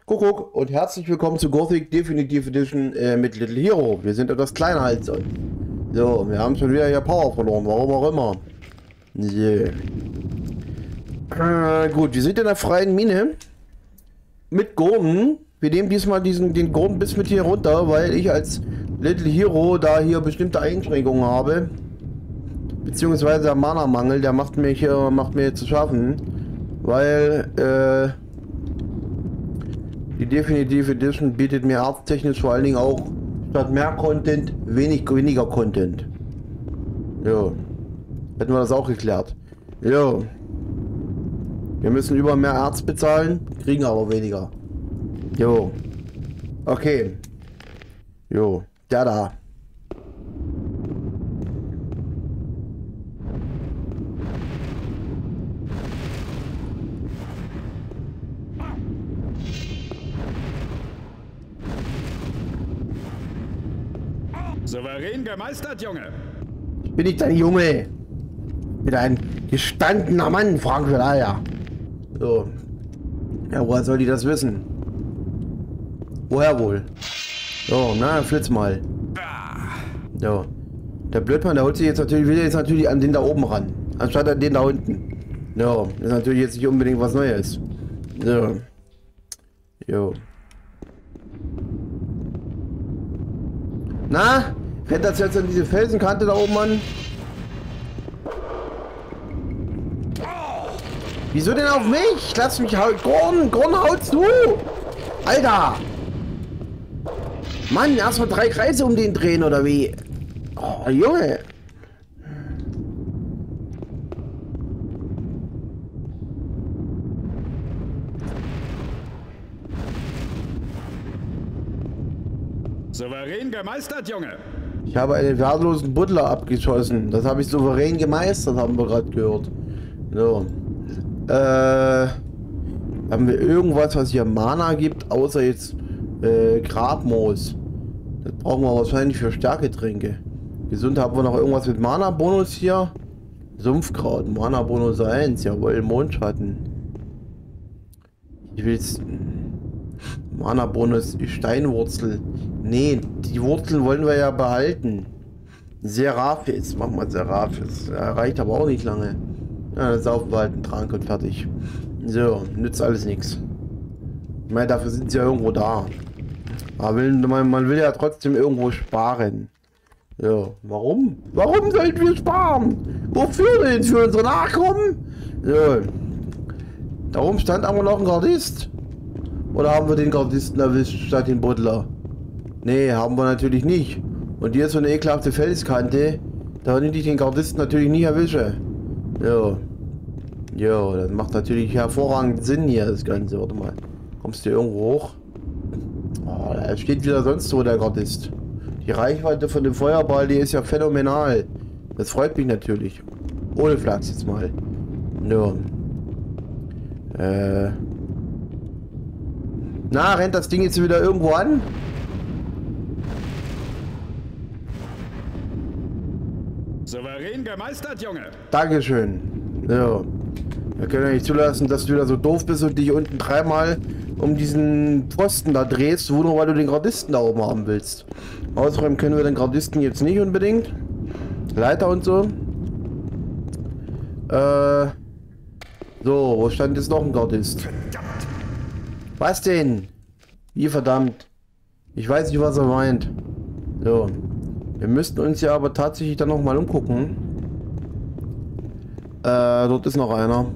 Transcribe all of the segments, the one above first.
Kuckuck und herzlich willkommen zu Gothic Definitive Edition mit Little Hero. Wir sind etwas kleiner als sonst. So, wir haben schon wieder hier Power verloren, warum auch immer. So. Gut, wir sind in der freien Mine mit Gurnen. Wir nehmen diesmal den Gurnen bis mit hier runter, weil ich als Little Hero da hier bestimmte Einschränkungen habe. Beziehungsweise der Mana-Mangel, der macht mir zu schaffen. Weil, die Definitive Edition bietet mir arzttechnisch vor allen Dingen auch statt mehr Content weniger Content. Jo. Hätten wir das auch geklärt. Jo. Wir müssen über mehr Arzt bezahlen, kriegen aber weniger. Jo. Okay. Jo. Der da. Souverän gemeistert, Junge. Ich bin nicht dein Junge. Ich bin ein gestandener Mann, Frank Schleier. So. Ja, woher soll die das wissen? Woher wohl? So, na, flitz mal. So. Der Blödmann, der holt sich will jetzt natürlich an den da oben ran. Anstatt an den da unten. So, das ist natürlich jetzt nicht unbedingt was Neues. So. Jo. Na? Rennt das jetzt an diese Felsenkante da oben an? Wieso denn auf mich? Lass mich halt. Gurn, haut's du! Alter! Mann, erstmal 3 Kreise um den drehen, oder wie? Oh, Junge! Souverän gemeistert, Junge. Ich habe einen wehrlosen Butler abgeschossen. Das habe ich souverän gemeistert, haben wir gerade gehört. So. Haben wir irgendwas, was hier Mana gibt, außer jetzt Grabmoos? Das brauchen wir wahrscheinlich für Stärketränke. Gesund haben wir noch irgendwas mit Mana-Bonus hier. Sumpfkraut, Mana-Bonus 1, jawohl, Mondschatten. Ich will's. Mana-Bonus, Steinwurzel. Nee, die Wurzeln wollen wir ja behalten. Seraphis, machen wir Seraphis. Reicht aber auch nicht lange. Ja, das saufen wir halt einen Trank und fertig. So, nützt alles nichts. Ich meine, dafür sind sie ja irgendwo da. Aber man will ja trotzdem irgendwo sparen. So, warum? Warum sollten wir sparen? Wofür denn? Für unsere Nachkommen? So. Darum stand aber noch ein Gardist. Oder haben wir den Gardisten erwischt statt den Butler? Nee, haben wir natürlich nicht. Und hier ist so eine ekelhafte Felskante. Da ich den Gardisten natürlich nicht erwische. Jo. Jo, das macht natürlich hervorragend Sinn hier, das Ganze. Warte mal. Kommst du irgendwo hoch? Oh, da steht wieder sonst wo der Gardist. Die Reichweite von dem Feuerball, die ist ja phänomenal. Das freut mich natürlich. Ohne Flachs jetzt mal. Jo. Na, rennt das Ding jetzt wieder irgendwo an? Souverän gemeistert, Junge. Dankeschön. So. Wir können ja nicht zulassen, dass du wieder so doof bist und dich unten 3-mal um diesen Pfosten da drehst, nur weil du den Gardisten da oben haben willst. Ausräumen können wir den Gardisten jetzt nicht unbedingt. Leiter und so. So, wo stand jetzt noch ein Gardist? Was denn? Wie verdammt? Ich weiß nicht, was er meint. So. Wir müssten uns ja aber tatsächlich dann noch mal umgucken. Dort ist noch einer.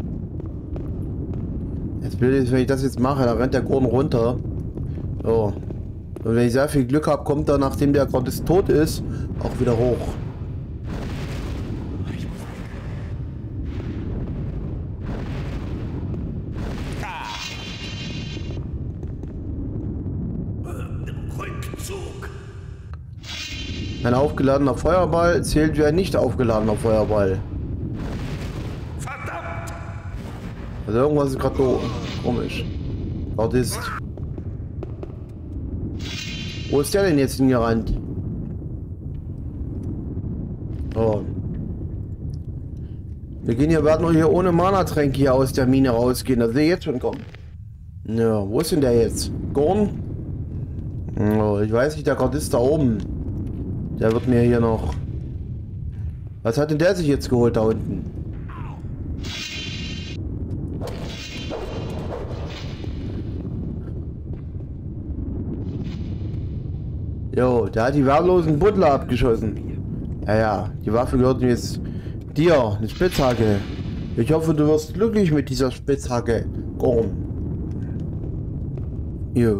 Jetzt will ich, wenn ich das jetzt mache, dann rennt der Gurn runter. So. Und wenn ich sehr viel Glück habe, kommt er, nachdem der Gardist tot ist, auch wieder hoch. Ein aufgeladener Feuerball zählt wie ein nicht aufgeladener Feuerball. Verdammt! Also irgendwas ist gerade so komisch. Gardist. Wo ist der denn jetzt hingerannt? Oh. Wir werden hier ohne Mana-Tränke hier aus der Mine rausgehen. Das sehe ich jetzt schon kommen. Ja, wo ist denn der jetzt? Gorn? Oh, ich weiß nicht, der Gardist da oben. Der wird mir hier noch... Was hat denn der sich jetzt geholt da unten? Jo, der hat die wehrlosen Butler abgeschossen. Ja, die Waffe gehört jetzt dir, eine Spitzhacke. Ich hoffe, du wirst glücklich mit dieser Spitzhacke, Gorn. Jo.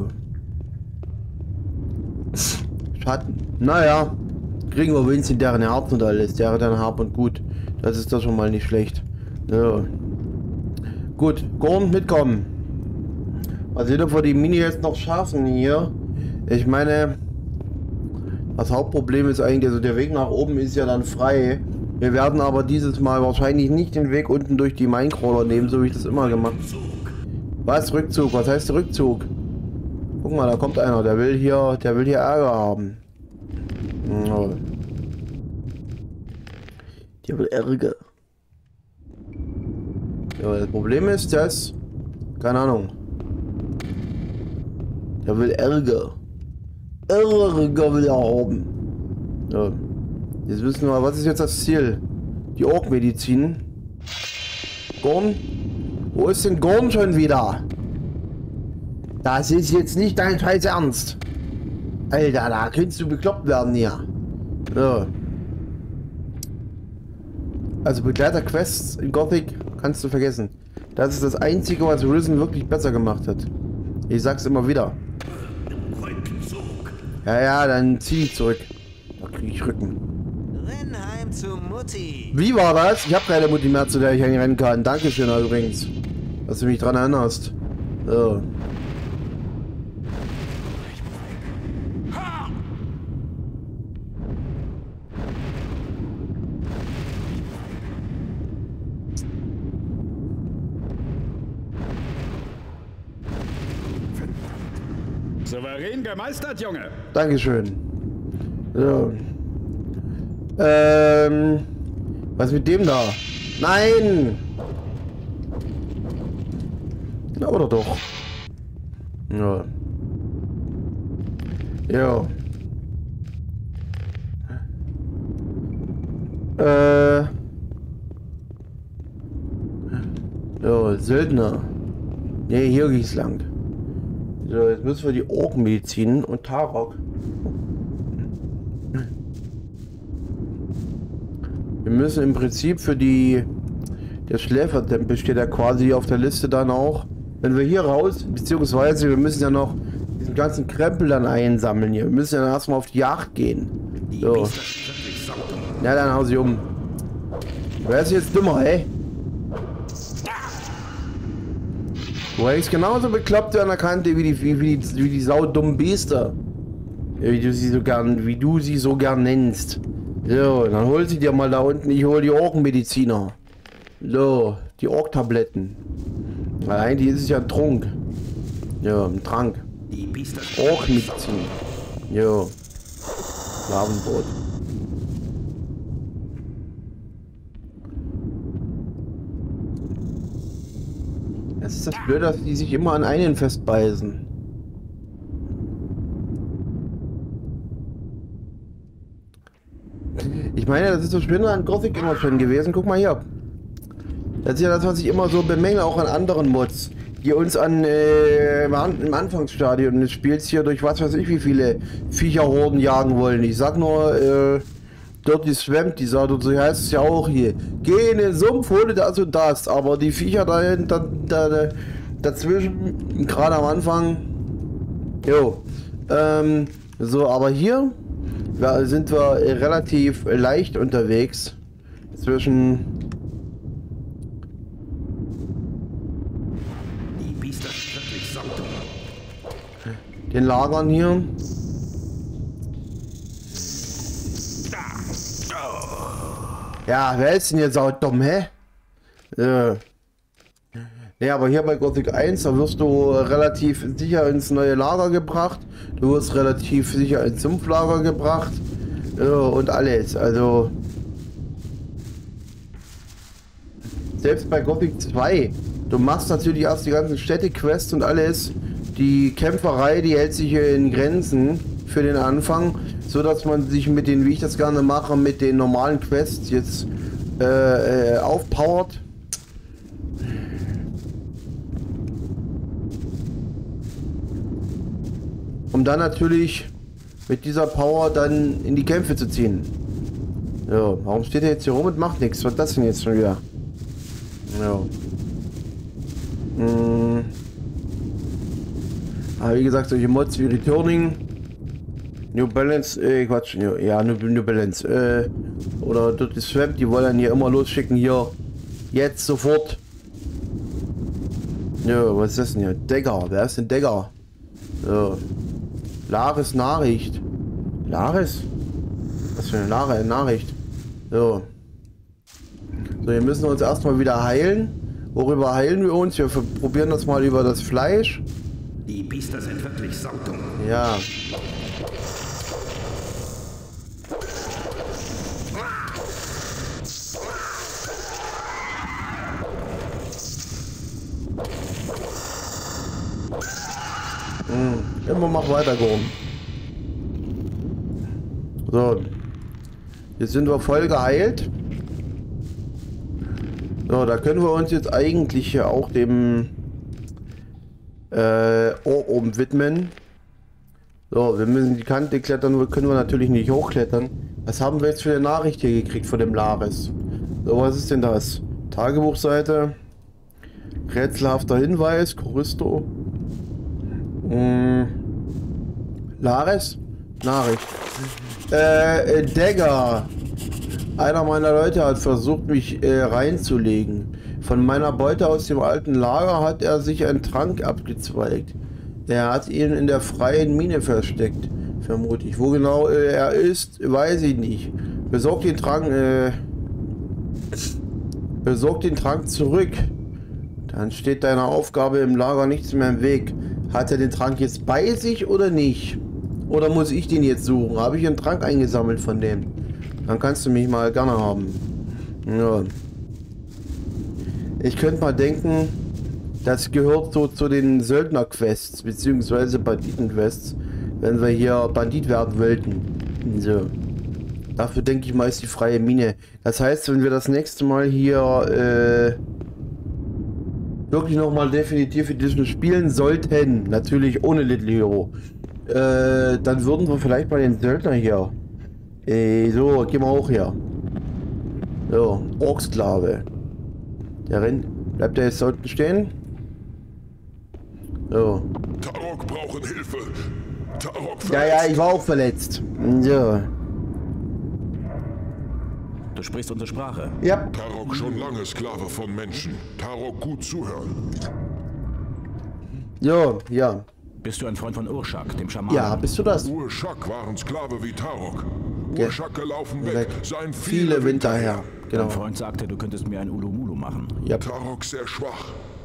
Schatten. Naja, kriegen wir wenigstens deren Herz und alles, deren Hab und Gut. Das ist doch schon mal nicht schlecht. Ja. Gut, Gorn, mitkommen. Was wir für die Mini jetzt noch schaffen hier? Ich meine... Das Hauptproblem ist eigentlich, also der Weg nach oben ist ja dann frei. Wir werden aber dieses Mal wahrscheinlich nicht den Weg unten durch die Minecrawler nehmen, so wie ich das immer gemacht habe. Was? Rückzug? Was heißt Rückzug? Guck mal, da kommt einer, der will hier Ärger haben. Ja. Der will Ärger. Ja, das Problem ist, dass... Keine Ahnung. Der will Ärger. Ärger will er haben. Ja. Jetzt wissen wir, was ist jetzt das Ziel? Die Ork-Medizin. Gorn? Wo ist denn Gorn schon wieder? Das ist jetzt nicht dein Scheiß Ernst. Alter, da könntest du bekloppt werden hier. Ja. Also Begleiter-Quests in Gothic kannst du vergessen. Das ist das Einzige, was Risen wirklich besser gemacht hat. Ich sag's immer wieder. Ja, dann zieh ich zurück. Da krieg ich Rücken. Renn heim zu Mutti. Wie war das? Ich habe keine Mutti mehr, zu der ich rennen kann. Dankeschön übrigens, dass du mich dran erinnerst. So. Souverän gemeistert, Junge. Dankeschön. So. Was mit dem da? Nein! Na, oder doch? Ja. Ja. Ja, Söldner. Nee, hier geht's lang. So, jetzt müssen wir die Ork-Medizin und Tarok. Wir müssen im Prinzip für die... Der Schläfertempel steht ja quasi auf der Liste dann auch. Wenn wir hier raus, beziehungsweise wir müssen ja noch diesen ganzen Krempel dann einsammeln hier. Wir müssen ja erstmal auf die Jagd gehen. So. Ja, dann hau sie um. Wer ist jetzt dümmer, ey? Du hängst genauso bekloppt an der Kante wie die saudummen Biester. Wie du sie so gern nennst. So, dann hol sie dir mal da unten. Ich hol die Orkenmediziner. So, die Ork-Tabletten. Weil eigentlich ist es ja ein Trunk. Ja, ein Trank. Ork-Medizin. Jo. Lavenbrot. Das ist das Blöde, dass die sich immer an einen festbeißen. Ich meine, das ist so schön an Gothic immer schon gewesen. Guck mal hier. Das ist ja das, was ich immer so bemängel, auch an anderen Mods, die uns im Anfangsstadion des Spiels hier durch was weiß ich wie viele Viecherhorden jagen wollen. Ich sag nur, Dirty Swamp, so heißt es ja auch hier. Geh in den Sumpf, hole das und das. Aber die Viecher dazwischen, gerade am Anfang, jo. So, aber hier sind wir relativ leicht unterwegs. Zwischen den Lagern hier. Ja, wer ist denn jetzt auch dumm, hä? Ne, aber hier bei Gothic 1, da wirst du relativ sicher ins neue Lager gebracht. Du wirst relativ sicher ins Sumpflager gebracht. Und alles. Also selbst bei Gothic 2 Du machst natürlich erst die ganzen Städtequests und alles. Die Kämpferei, die hält sich in Grenzen für den Anfang, so dass man sich mit den, wie ich das gerne mache, mit den normalen Quests jetzt aufpowert. Um dann natürlich mit dieser Power dann in die Kämpfe zu ziehen. Ja, warum steht er jetzt hier rum und macht nichts? Was ist das denn jetzt schon wieder? Ja. Aber wie gesagt, solche Mods wie Returning, New Balance, Quatsch, ja, New Balance, oder Dirty Swamp, die wollen dann hier immer losschicken, hier, jetzt, sofort. Ja, was ist das denn hier? Dagger, wer ist denn Dagger? Ja. Lares Nachricht. Lares? Was für eine Nachricht? So. So, wir müssen uns erstmal wieder heilen. Worüber heilen wir uns? Wir probieren das mal über das Fleisch. Die Biester sind wirklich saudumm. Ja. Immer mach weiter, Gorm. So. Jetzt sind wir voll geheilt. So, da können wir uns jetzt eigentlich ja auch dem Ort oben widmen. So, wir müssen die Kante klettern, können wir natürlich nicht hochklettern. Was haben wir jetzt für eine Nachricht hier gekriegt von dem Lares? So, was ist denn das? Tagebuchseite. Rätselhafter Hinweis, Choristo. Lares? Nachricht. Dagger. Einer meiner Leute hat versucht, mich reinzulegen. Von meiner Beute aus dem alten Lager hat er sich einen Trank abgezweigt. Er hat ihn in der freien Mine versteckt, vermutlich. Wo genau er ist, weiß ich nicht. Besorgt den Trank zurück. Dann steht deiner Aufgabe im Lager nichts mehr im Weg. Hat er den Trank jetzt bei sich oder nicht? Oder muss ich den jetzt suchen? Habe ich einen Trank eingesammelt von dem? Dann kannst du mich mal gerne haben. Ja. Ich könnte mal denken, das gehört so zu den Söldner-Quests, beziehungsweise Banditen-Quests, wenn wir hier Bandit werden wollten. So. Dafür denke ich mal ist die freie Mine. Das heißt, wenn wir das nächste Mal hier wirklich nochmal definitiv Edition spielen sollten, natürlich ohne Little Hero, dann würden wir vielleicht mal den Söldner hier. So, gehen wir auch her. So, Orksklave. Der rennt. Bleibt der jetzt da unten stehen? So. Tarok brauchen Hilfe. Tarok verletzt. Ja, ich war auch verletzt. So. Du sprichst unsere Sprache. Ja. Tarok schon lange Sklave von Menschen. Tarok gut zuhören. Jo, ja. Bist du ein Freund von Urshak, dem Schamanen? Ja, bist du das? Urshak waren Sklave wie Tarok. Ja. Urshak laufen weg. Seien Viele Winter her. Genau. Dein Freund sagte, du könntest mir ein Ulumulu machen. Ja. Tarok sehr schwach.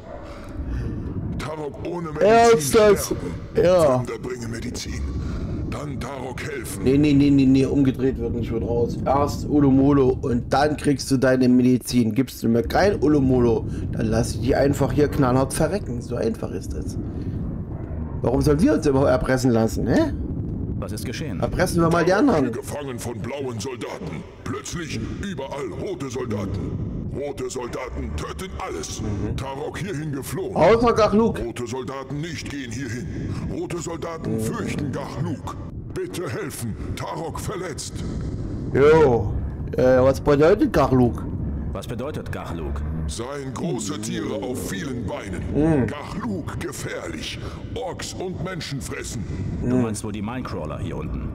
Tarok ohne Er Medizin ist das. sterben. Ja. Fremder bringe Medizin. Dann Tarok helfen. Nee, umgedreht wird nicht schon raus. Erst Ulumolo und dann kriegst du deine Medizin. Gibst du mir kein Ulumolo, dann lass ich die einfach hier knallhart verrecken. So einfach ist das. Warum sollen wir uns immer erpressen lassen, hä? Was ist geschehen? Erpressen wir mal die anderen. Gefangen von blauen Soldaten. Plötzlich überall rote Soldaten. Rote Soldaten töten alles. Tarok hierhin geflohen. Außer Gachluk. Rote Soldaten nicht gehen hierhin. Rote Soldaten fürchten Gachluk. Bitte helfen. Tarok verletzt. Jo. Was bedeutet Gachluk? Was bedeutet Gachluk? Seien große Tiere auf vielen Beinen. Gachluk gefährlich. Orks und Menschen fressen. Du meinst wohl die Minecrawler hier unten.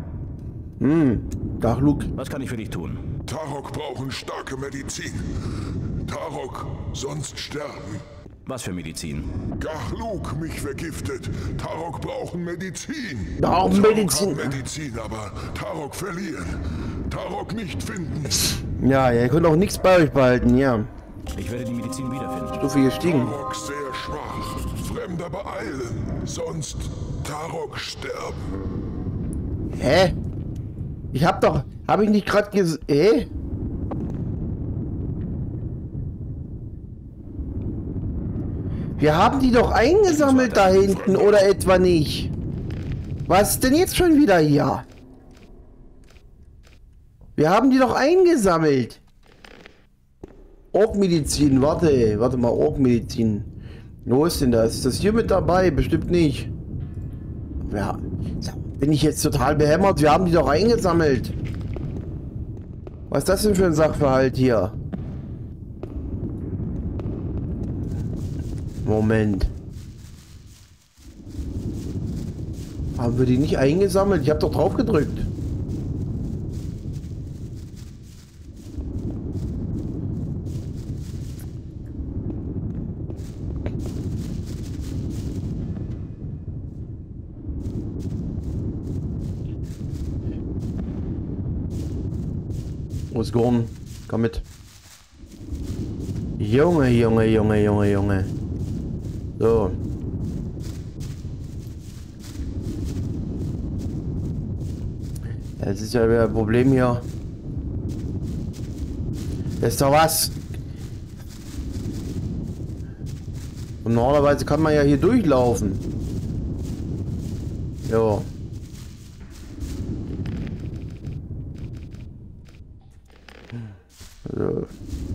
Gachluk. Was kann ich für dich tun? Tarok brauchen starke Medizin. Tarok sonst sterben. Was für Medizin? Gachluk mich vergiftet. Tarok brauchen Medizin. Brauchen Medizin. Tarok haben Medizin, aber Tarok verlieren. Tarok nicht finden. Ja, ihr könnt auch nichts bei euch behalten, ja. Ich werde die Medizin wiederfinden. Stufe gestiegen. Tarok sehr schwach. Fremder beeilen. Sonst Tarok sterben. Hä? Ich hab ich nicht gerade Wir haben die doch eingesammelt da hinten, oder etwa nicht? Was ist denn jetzt schon wieder hier? Wir haben die doch eingesammelt. Orkmedizin, warte mal, Orkmedizin. Wo ist denn das? Ist das hier mit dabei? Bestimmt nicht. Ja, bin ich jetzt total behämmert? Wir haben die doch eingesammelt. Was ist das denn für ein Sachverhalt hier? Moment. Haben wir die nicht eingesammelt? Ich habe doch drauf gedrückt. Wo ist Gorn? Komm mit. Junge, Junge, Junge, Junge, Junge. So. Das ist ja wieder ein Problem hier. Das ist doch was. Und normalerweise kann man ja hier durchlaufen. Jo. So.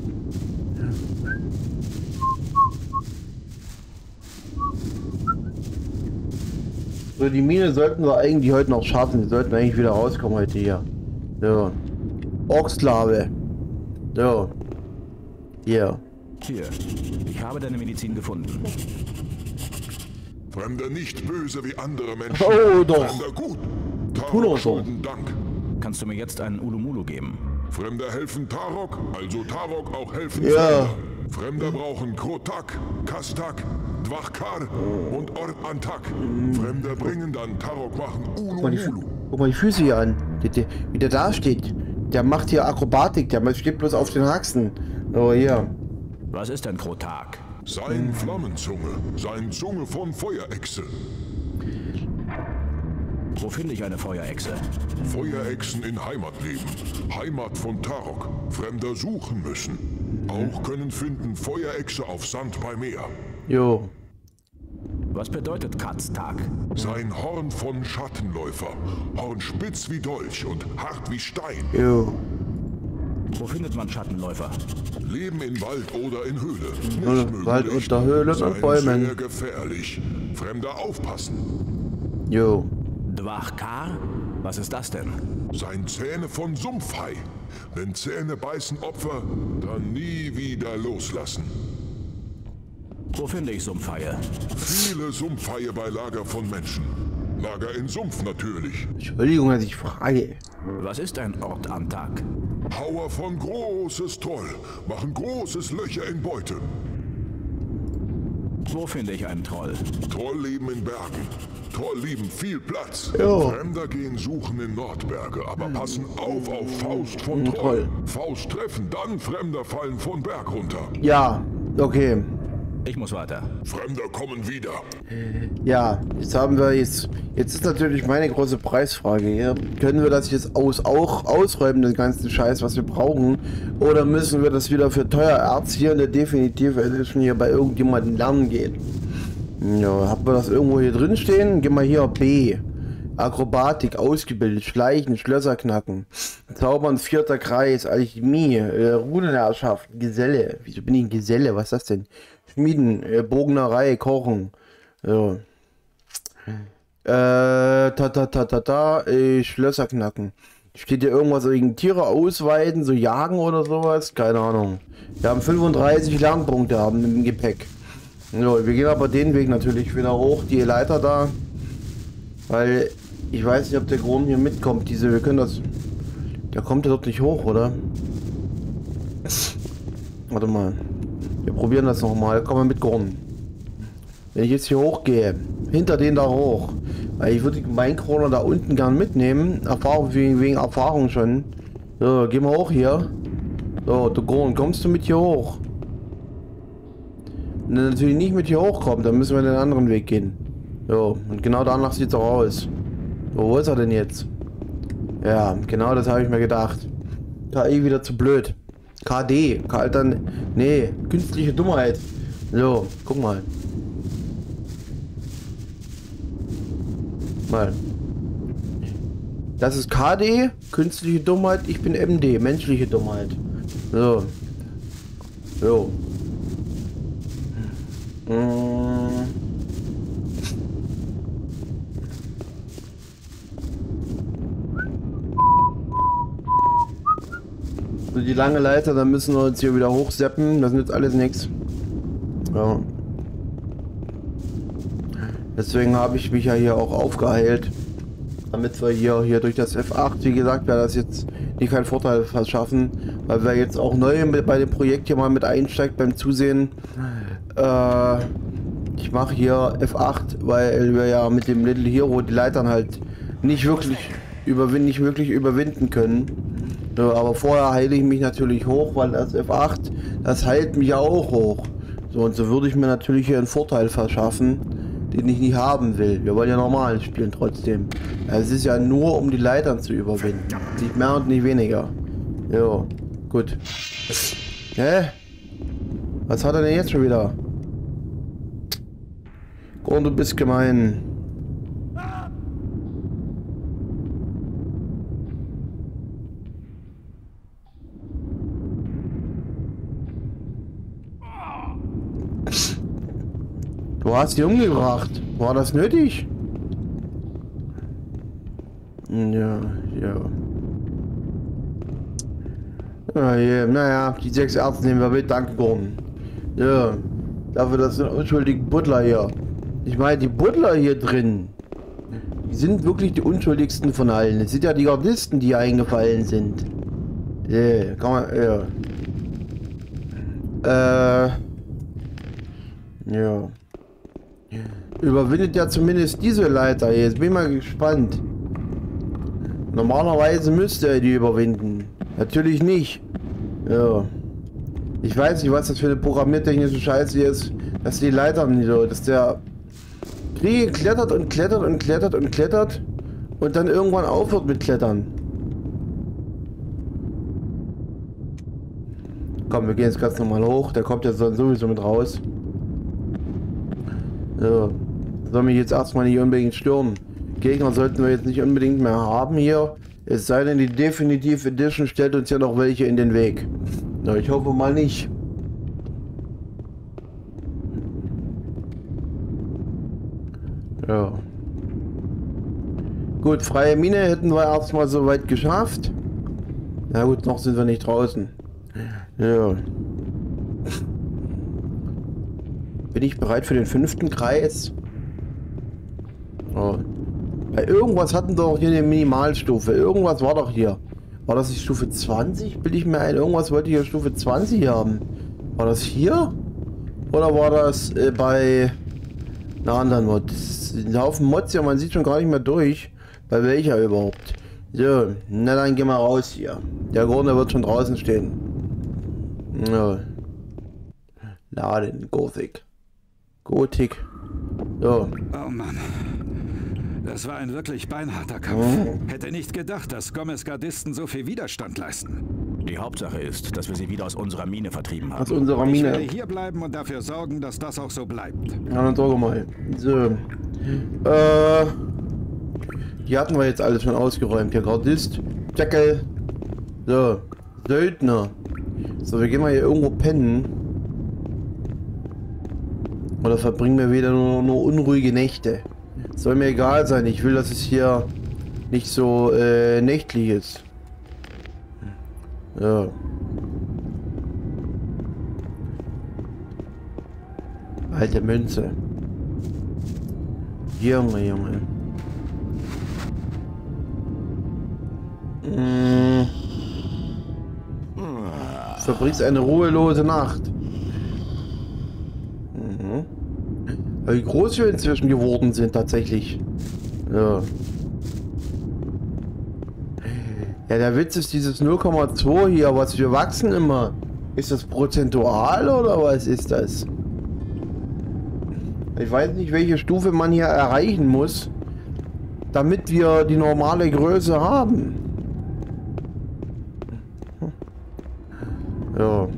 So, die Mine sollten wir eigentlich heute noch schaffen. Wir sollten eigentlich wieder rauskommen heute hier. So. Orksklave. So. Hier. Hier, ich habe deine Medizin gefunden. Fremder nicht böse wie andere Menschen. Oh, doch. Fremder gut. Tu doch Tarok so. schulden Dank. Kannst du mir jetzt einen Ulumulu geben? Fremder helfen Tarok, also Tarok auch helfen Ja. Fremder. Fremder brauchen Krotak, Kastak, Dwachkar und Ort-Antak. Fremder bringen dann Tarok machen Ulumulu. Guck mal die Füße hier an. Wie der da steht. Der macht hier Akrobatik. Der steht bloß auf den Haxen. So, hier. Was ist ein Krotak? Sein Flammenzunge, sein Zunge von Feuerechse. Wo finde ich eine Feuerechse? Feuerechsen in Heimat leben. Heimat von Tarok. Fremder suchen müssen. Auch können finden Feuerechse auf Sand bei Meer. Jo. Was bedeutet Katztag? Sein Horn von Schattenläufer. Horn spitz wie Dolch und hart wie Stein. Jo. Wo findet man Schattenläufer? Leben in Wald oder in Höhle. Nicht Wald mögen unter Höhlen und Seien Bäumen. sehr gefährlich. Fremder aufpassen. Jo. Dwachkar? Was ist das denn? Sein Zähne von Sumpfhai. Wenn Zähne beißen Opfer, dann nie wieder loslassen. Wo finde ich Sumpfhaie? Viele Sumpfhaie bei Lager von Menschen. Lager in Sumpf natürlich. Entschuldigung, dass ich frage. Was ist ein Ort-Antak? Hauer von großes Troll. Machen großes Löcher in Beute. Wo finde ich einen Troll? Troll leben in Bergen. Troll lieben viel Platz. Jo. Fremder gehen suchen in Nordberge, aber passen auf Faust von Troll. Troll. Faust treffen, dann Fremder fallen von Berg runter. Ja. Okay. Ich muss weiter. Fremder kommen wieder. Ja, jetzt haben wir jetzt ist natürlich meine große Preisfrage hier. Können wir das jetzt auch ausräumen, den ganzen Scheiß, was wir brauchen? Oder müssen wir das wieder für teuer Erz hier in der Definitive Edition hier bei irgendjemandem lernen gehen? Ja, haben wir das irgendwo hier drin stehen? Gehen wir hier B. Akrobatik, ausgebildet, Schleichen, Schlösser knacken, Zaubern, 4. Kreis, Alchemie, Runenherrschaft, Geselle. Wieso bin ich ein Geselle? Was ist das denn? Schmieden, Bognerei, Kochen. So. Schlösser knacken. Steht hier irgendwas wegen Tiere ausweiden, so jagen oder sowas? Keine Ahnung. Wir haben 35 Lernpunkte haben im Gepäck. So, wir gehen aber den Weg natürlich wieder hoch, die Leiter da. Weil ich weiß nicht, ob der Grom hier mitkommt. Wir können das. Der kommt ja dort nicht hoch, oder? Warte mal. Wir probieren das nochmal. Komm mal mit, Grom. Wenn ich jetzt hier hochgehe, hinter den da hoch, weil ich würde den Minecrawler da unten gern mitnehmen. Erfahrung wegen Erfahrung schon. So, geh mal hoch hier. So, du Grom, kommst du mit hier hoch? Wenn er natürlich nicht mit hier hochkommt, dann müssen wir den anderen Weg gehen. So, und genau danach sieht es auch aus. So, wo ist er denn jetzt? Ja, genau das habe ich mir gedacht. KI wieder zu blöd. KD, nee, künstliche Dummheit. So, guck mal. Mal. Das ist KD, künstliche Dummheit. Ich bin MD, menschliche Dummheit. So. So. So, die lange Leiter, dann müssen wir uns hier wieder hochseppen. Das nützt alles nichts. Ja. Deswegen habe ich mich ja hier auch aufgeheilt. Damit wir hier durch das F8, wie gesagt, wäre das jetzt nicht keinen Vorteil verschaffen, weil wir jetzt auch neu bei dem Projekt hier mal mit einsteigt beim Zusehen. Ich mache hier F8, weil wir ja mit dem Little Hero die Leitern halt nicht wirklich überwinden können. Ja, aber vorher heile ich mich natürlich hoch, weil das F8, das heilt mich ja auch hoch. So, und so würde ich mir natürlich hier einen Vorteil verschaffen, den ich nicht haben will. Wir wollen ja normal spielen trotzdem. Es ist ja nur, um die Leitern zu überwinden. Nicht mehr und nicht weniger. Jo, gut. Hä? Was hat er denn jetzt schon wieder? Gordon, du bist gemein. Du hast sie umgebracht. War das nötig? Ja. Naja, die 6 Ärzte nehmen wir mit. Danke, Gordon. Ja. Dafür, das sind unschuldige Butler hier. Ich meine, die Butler hier drin, die sind wirklich die unschuldigsten von allen. Es sind ja die Gardisten, die eingefallen sind. Ja, kann man, ja. Überwindet ja zumindest diese Leiter. Jetzt bin ich mal gespannt. Normalerweise müsste er die überwinden. Natürlich nicht. Ja. Ich weiß nicht, was das für eine programmiertechnische Scheiße hier ist, dass die Leitern nicht so, dass der Krieg klettert und klettert und klettert und klettert und dann irgendwann aufhört mit Klettern. Komm, wir gehen jetzt ganz normal hoch. Der kommt jetzt dann sowieso mit raus. So. Soll mich jetzt erstmal nicht unbedingt stören. Gegner sollten wir jetzt nicht unbedingt mehr haben hier. Es sei denn, die Definitive Edition stellt uns ja noch welche in den Weg. Na, ich hoffe mal nicht. Ja. Gut, freie Mine hätten wir erstmal soweit geschafft. Na gut, noch sind wir nicht draußen. Ja. Bin ich bereit für den 5. Kreis? Oh. Bei irgendwas hatten wir doch hier eine Minimalstufe. Irgendwas war doch hier. War das nicht Stufe 20? Bilde ich mir ein. Irgendwas wollte ich hier Stufe 20 haben. War das hier? Oder war das bei einer anderen Mod? Ein Haufen Mods hier, man sieht schon gar nicht mehr durch. Bei welcher überhaupt? So, na dann gehen wir raus hier. Der Gordon wird schon draußen stehen. Ja. Laden, Gothic. So. Oh Mann. Das war ein wirklich beinharter Kampf. Hätte nicht gedacht, dass Gomez Gardisten so viel Widerstand leisten. Die Hauptsache ist, dass wir sie wieder aus unserer Mine vertrieben haben. Aus unserer Ich Mine. werde hier bleiben und dafür sorgen, dass das auch so bleibt. Ja, dann sorge mal. So. Die hatten wir jetzt alles schon ausgeräumt. Hier Gardist, Deckel. So. Söldner. So, wir gehen mal hier irgendwo pennen. Oder verbringen wir wieder nur unruhige Nächte. Soll mir egal sein. Ich will, dass es hier nicht so nächtlich ist. Ja. Alte Münze. Junge. Verbringst eine ruhelose Nacht. Wie groß wir inzwischen geworden sind, tatsächlich. Ja. Ja, der Witz ist dieses 0,2 hier, was wir wachsen immer. Ist das prozentual oder was ist das? Ich weiß nicht, welche Stufe man hier erreichen muss, damit wir die normale Größe haben. Ja.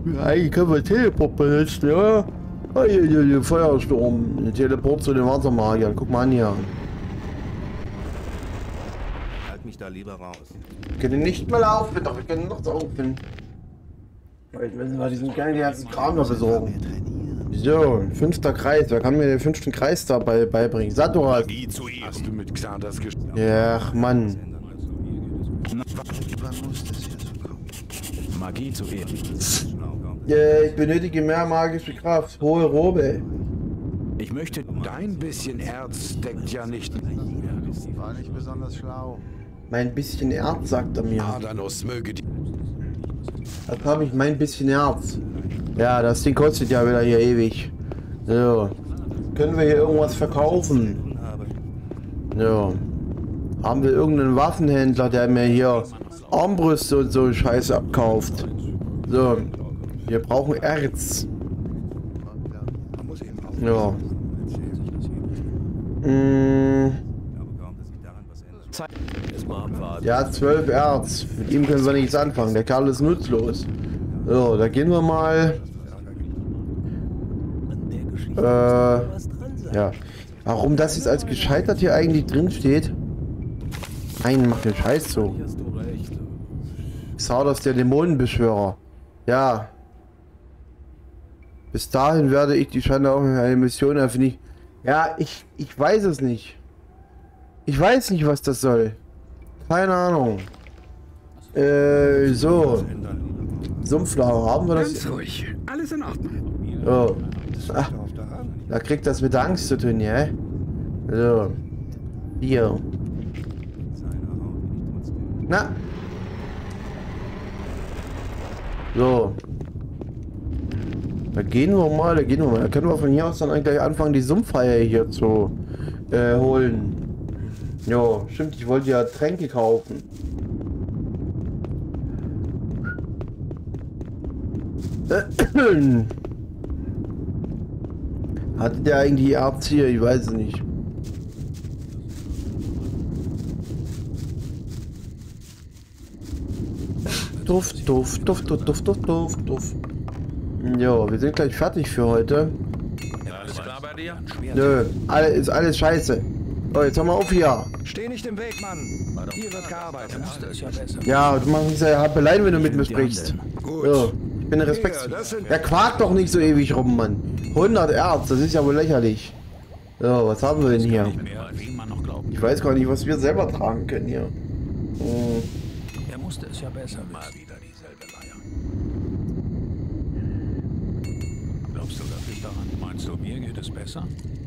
Eigentlich können wir Teleport benutzen, ja? Oh, hier, Feuersturm. Teleport zu den Wassermagiern. Guck mal an hier. Halt mich da lieber raus. Wir können nicht mal laufen, doch wir können noch laufen. Jetzt müssen wir diesen ganzen Kram noch besorgen. So, 5. Kreis. Wer kann mir den 5. Kreis dabei beibringen? Saturas. Hast du mit Xardas gesprochen? Ja, ach Mann. Magie zu Ehren. Ich benötige mehr magische Kraft. Hohe Robe. Ich möchte... Dein bisschen Erz deckt ja nicht... War nicht besonders schlau. Mein bisschen Erz, sagt er mir. Adanos möge die... Das habe ich, mein bisschen Erz. Ja, das Ding kostet ja wieder hier ewig. So. Können wir hier irgendwas verkaufen? Ja. Haben wir irgendeinen Waffenhändler, der mir hier Armbrüste und so Scheiße abkauft? So. Wir brauchen Erz. Ja. Ja, 12 Erz. Mit ihm können wir nichts anfangen. Der Kerl ist nutzlos. So, da gehen wir mal. Ja. Warum das jetzt als gescheitert hier eigentlich drin steht? Nein, mach den Scheiß so. Xardas, der Dämonenbeschwörer. Ja. Bis dahin werde ich die Schande auch in eine Mission erfinden. Ja, ich weiß es nicht. Ich weiß nicht, was das soll. Keine Ahnung. So. Sumpflauch, haben wir das? Ganz ruhig. Alles in Ordnung. Oh. Ah, da kriegt das mit Angst zu tun, ja? So. Hier. Na. So. Da gehen wir mal. Da können wir von hier aus dann gleich anfangen, die Sumpfhaie hier zu holen. Jo, stimmt, ich wollte ja Tränke kaufen. Hatte der eigentlich Erz hier? Ich weiß es nicht. Duft. Jo, wir sind gleich fertig für heute. Alles klar bei dir? Nö, ist alles scheiße. Oh, jetzt hör mal auf hier. Steh nicht im Weg, Mann. Hier wird gearbeitet. Ja, du machst ja Happelein, wenn du mit mir sprichst. So, ich bin Respekt. Der quakt doch nicht so ewig rum, Mann. 100 Erz, das ist ja wohl lächerlich. So, was haben wir denn hier? Ich weiß gar nicht, was wir selber tragen können hier. Er musste es ja besser mal wieder dieselbe Leier. Glaubst du wirklich daran? Meinst du, mir geht es besser?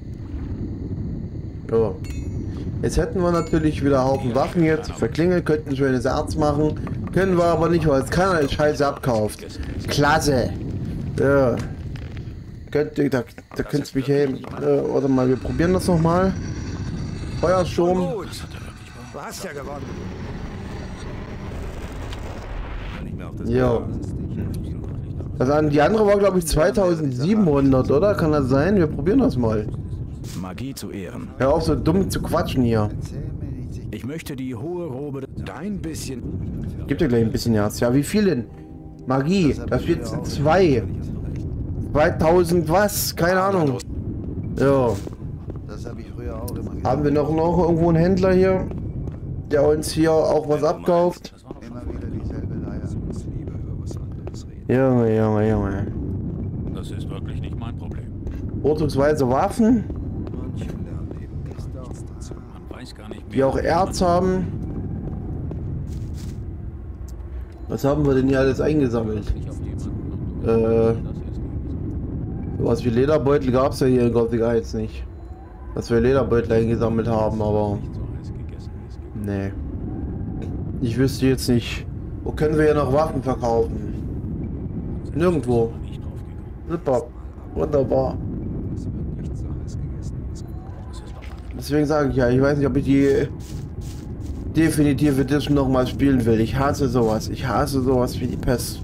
So. Jetzt hätten wir natürlich wieder Haufen Waffen jetzt. Verklingelt, könnten ein schönes Erz machen. Können wir aber nicht, weil es keiner die Scheiße abkauft. Klasse. Ja. Da könntest du mich heben. Warte mal, wir probieren das nochmal. Feuersturm. Gut. Du hast ja gewonnen. Jo. Die andere war, glaube ich, 2700, oder? Kann das sein? Wir probieren das mal. Magie zu Ehren. Hör auf, so dumm zu quatschen hier. Ich möchte die hohe Robe... Dein bisschen... Gibt dir gleich ein bisschen Herz. Ja, wie viel denn? Magie. Da steht 2. 2000 was? Keine Ahnung. Ja. Das habe ich früher auch immer Haben wir noch irgendwo einen Händler hier, der uns hier auch was abkauft? Immer wieder dieselbe Leier. Junge. Das ist wirklich nicht mein Problem. Vorzugsweise Waffen, Man weiß gar nicht die auch Erz haben. Was haben wir denn hier alles eingesammelt? Sowas wie Lederbeutel gab es ja hier in Gothic 1 nicht. Dass wir Lederbeutel eingesammelt haben, aber... Nee. Ich wüsste jetzt nicht. Wo können wir hier noch Waffen verkaufen? Nirgendwo. Super. Wunderbar. Deswegen sage ich ja, ich weiß nicht, ob ich die definitive Edition nochmal spielen will. Ich hasse sowas. Ich hasse sowas wie die Pest.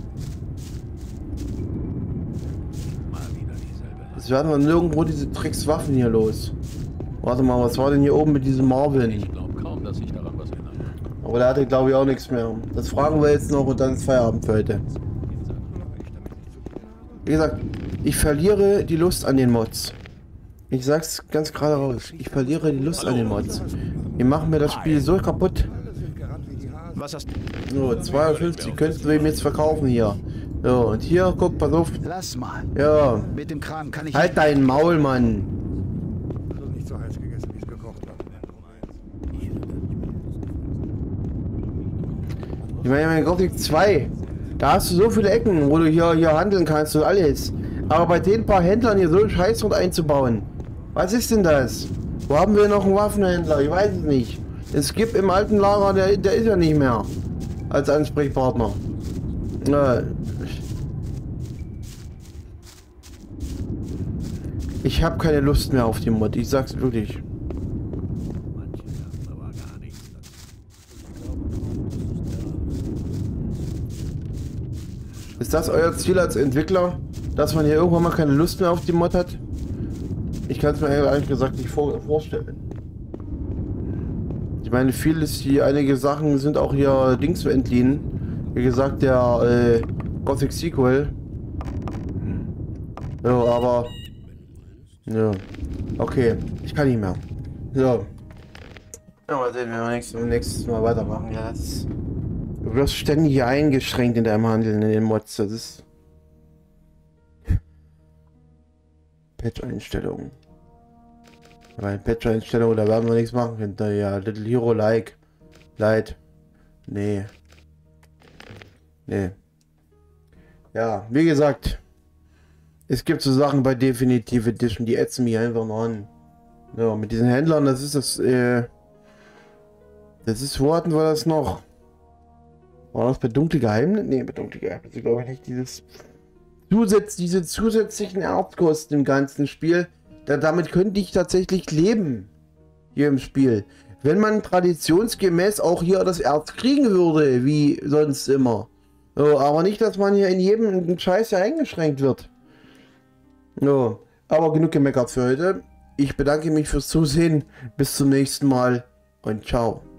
Jetzt werden wir nirgendwo diese Trickswaffen hier los. Warte mal, was war denn hier oben mit diesem Marvin? Ich glaube kaum, dass sich daran was ändert. Aber der hatte, glaube ich, auch nichts mehr. Das fragen wir jetzt noch und dann ist Feierabend für heute. Wie gesagt, ich verliere die Lust an den Mods. Ich sag's ganz gerade raus. Ich verliere die Lust an den Mods. Die machen mir das Spiel so kaputt. Was hast So, 250 könntest du ihm jetzt verkaufen hier. So, und hier, guck, pass auf. Lass mal. Ja, Mit dem Kran kann ich... halt dein Maul, Mann. nicht so heiß gegessen, wie es gekocht habe? Ich meine, Gothic 2, da hast du so viele Ecken, wo du hier handeln kannst und alles. Aber bei den paar Händlern hier so einen Scheißdruck einzubauen. Was ist denn das? Wo haben wir noch einen Waffenhändler? Ich weiß es nicht. Es gibt im alten Lager, der ist ja nicht mehr als Ansprechpartner. Ich habe keine Lust mehr auf die Mod, ich sag's wirklich. Ist das euer Ziel als Entwickler, dass man hier irgendwann mal keine Lust mehr auf die Mod hat? Ich kann es mir ehrlich gesagt nicht vorstellen. Ich meine, einige Sachen sind auch hier Dings zu entliehen. Wie gesagt, der Gothic Sequel. Ja, aber... Ja. Okay, ich kann nicht mehr. So. Ja, mal sehen, wenn wir nächstes Mal weitermachen. Ja, du wirst ständig eingeschränkt in deinem Handeln in den Mods. Das ist... Patch-Einstellungen. Bei Patch-Einstellungen, da werden wir nichts machen können. Ja, Little Hero Like. Light. Nee. Nee. Ja, wie gesagt. Es gibt so Sachen bei Definitive Edition, die ätzen mich einfach noch an. Ja, mit diesen Händlern, das ist das, wo hatten wir das noch? War das bei Dunkle Geheimnisse? Nee, bei Dunkle Geheimnisse glaube ich nicht. Diese zusätzlichen Erbkosten im ganzen Spiel, damit könnte ich tatsächlich leben. Hier im Spiel. Wenn man traditionsgemäß auch hier das Erz kriegen würde, wie sonst immer. So, aber nicht, dass man hier in jedem Scheiß ja eingeschränkt wird. So, aber genug gemeckert für heute. Ich bedanke mich fürs Zusehen. Bis zum nächsten Mal und ciao.